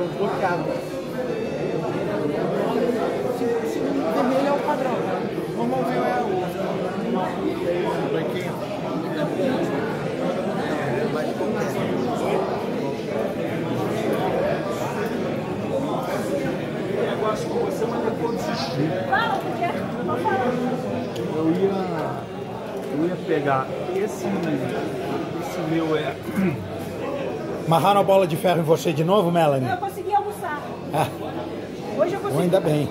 bloqueado. Esse vermelho é o padrão. Vamos ver o branquinho. Eu acho que você, mas depois desistir. Eu ia pegar esse meu Amarraram a bola de ferro em você de novo, Melanie? Eu consegui almoçar. Ah, Hoje eu consegui. ainda bem.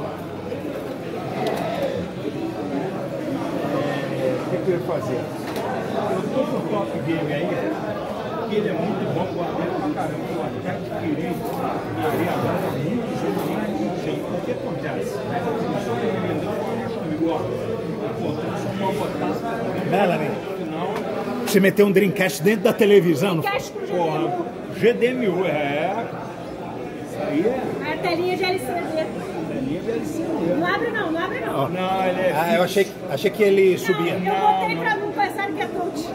O que eu ia fazer? Eu tô com o Top Game aí, que ele é muito bom, guardando pra caramba. Eu até adquiri, e aí agora é muito jogo mais gente. O que acontece? Eu sou vendedor, eu botar. Melanie, você meteu um Dreamcast dentro da televisão? Dreamcast pro Porra, GDMU, isso aí é. A telinha de LCD. Telinha de LCD. Não abre não, não abre não. Não, ele é. Ah, eu achei que ele subia. Não, eu botei pra não pensar que é touch.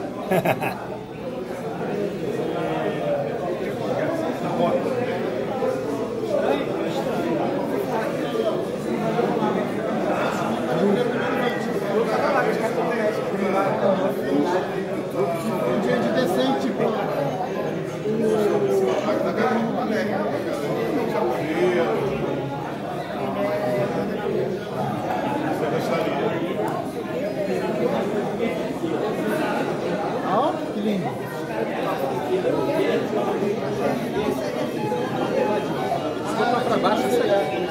Gente decente, pô. Ó, que lindo. Vou pra baixo isso aí.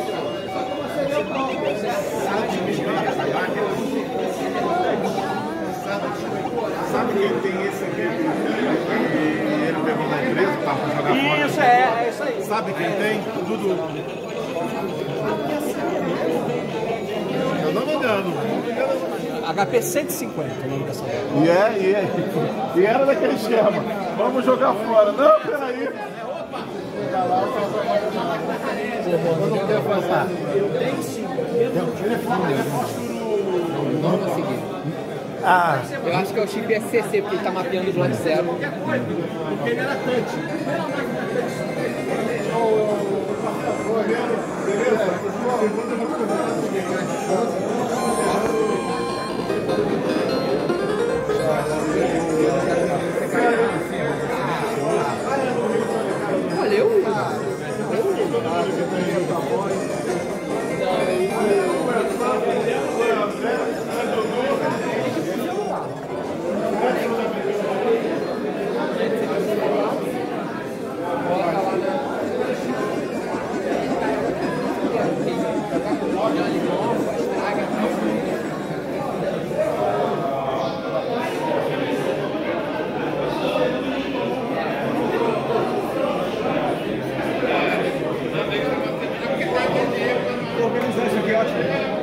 Sabe quem tem esse aqui? Ele pegou na empresa, tá pra jogar fora. Isso, é isso aí. Sabe quem tem? Dudu. Eu não me engano. HP 150, o nome dessa bola. E era daquele esquema. Vamos jogar fora. Não, peraí. Eu não quero passar. Não consegui. Ah, Eu acho que é o chip SCC, porque ele tá mapeando do lado zero. Porque ele era touch. Valeu. Organizar isso aqui, ótimo.